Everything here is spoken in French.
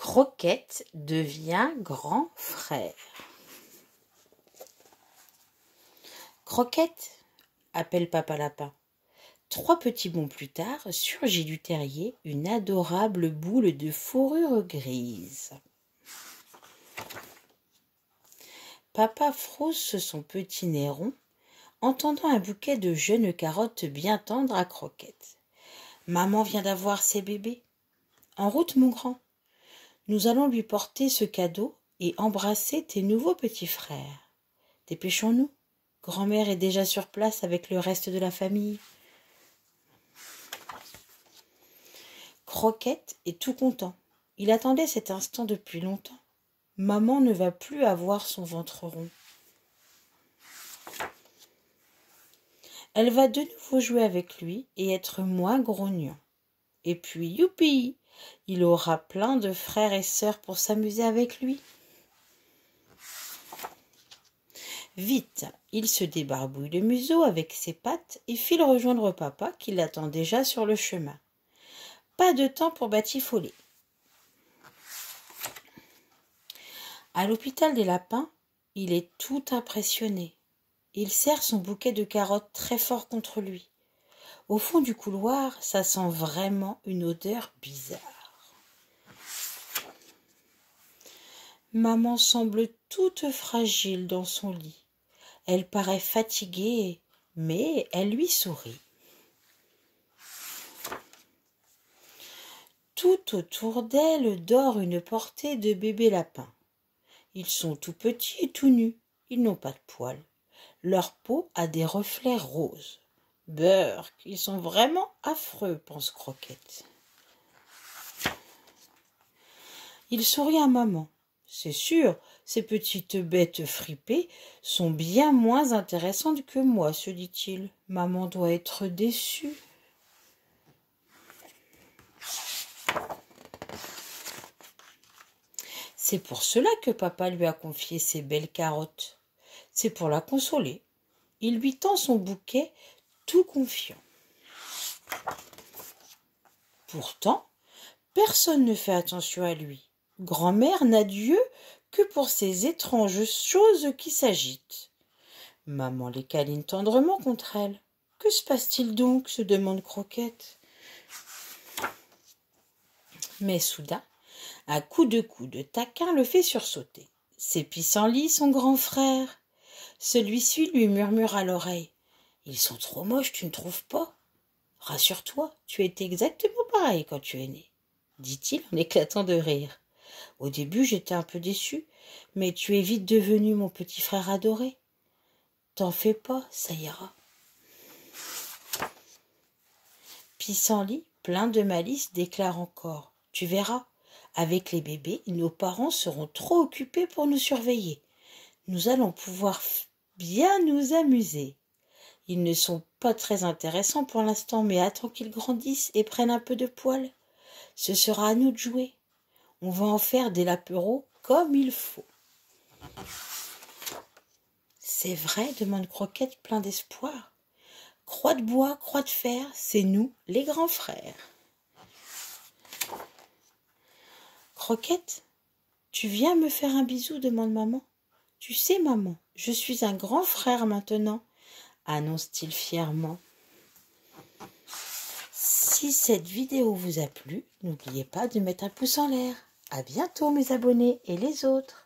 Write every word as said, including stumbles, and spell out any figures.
Croquette devient grand frère. Croquette, appelle Papa Lapin. Trois petits bonds plus tard, surgit du terrier une adorable boule de fourrure grise. Papa frousse son petit nez rond, entendant un bouquet de jeunes carottes bien tendres à Croquette. « Maman vient d'avoir ses bébés. En route, mon grand. Nous allons lui porter ce cadeau et embrasser tes nouveaux petits frères. Dépêchons-nous. Grand-mère est déjà sur place avec le reste de la famille. » Croquette est tout content. Il attendait cet instant depuis longtemps. Maman ne va plus avoir son ventre rond. Elle va de nouveau jouer avec lui et être moins grognon. Et puis, youpi, il aura plein de frères et sœurs pour s'amuser avec lui. Vite, il se débarbouille le museau avec ses pattes et file rejoindre papa qui l'attend déjà sur le chemin. Pas de temps pour batifoler. À l'hôpital des lapins, il est tout impressionné. Il serre son bouquet de carottes très fort contre lui. Au fond du couloir, ça sent vraiment une odeur bizarre. Maman semble toute fragile dans son lit. Elle paraît fatiguée, mais elle lui sourit. Tout autour d'elle dort une portée de bébés lapins. Ils sont tout petits et tout nus. Ils n'ont pas de poils. Leur peau a des reflets roses. Burk, ils sont vraiment affreux, pense Croquette. Il sourit à maman. C'est sûr, ces petites bêtes fripées sont bien moins intéressantes que moi, se dit-il. Maman doit être déçue. C'est pour cela que papa lui a confié ces belles carottes. C'est pour la consoler. Il lui tend son bouquet tout confiant. Pourtant, personne ne fait attention à lui. Grand-mère n'a Dieu que pour ces étranges choses qui s'agitent. Maman les câline tendrement contre elle. Que se passe-t-il donc, se demande Croquette. Mais soudain, un coup de coude de taquin le fait sursauter. C'est Pissenlit, son grand frère. Celui-ci lui murmure à l'oreille. « Ils sont trop moches, tu ne trouves pas? Rassure-toi, tu étais exactement pareil quand tu es né, » dit-il en éclatant de rire. « Au début, j'étais un peu déçu, mais tu es vite devenu mon petit frère adoré. T'en fais pas, ça ira. » Pissenlit, plein de malice, déclare encore. « Tu verras, avec les bébés, nos parents seront trop occupés pour nous surveiller. Nous allons pouvoir bien nous amuser. Ils ne sont pas très intéressants pour l'instant, mais attends qu'ils grandissent et prennent un peu de poil. Ce sera à nous de jouer. On va en faire des lapereaux comme il faut. » « C'est vrai, demande Croquette plein d'espoir. Croix de bois, croix de fer, c'est nous, les grands frères. Croquette, tu viens me faire un bisou, demande maman. Tu sais, maman, je suis un grand frère maintenant, annonce-t-il fièrement. Si cette vidéo vous a plu, n'oubliez pas de mettre un pouce en l'air. À bientôt mes abonnés et les autres.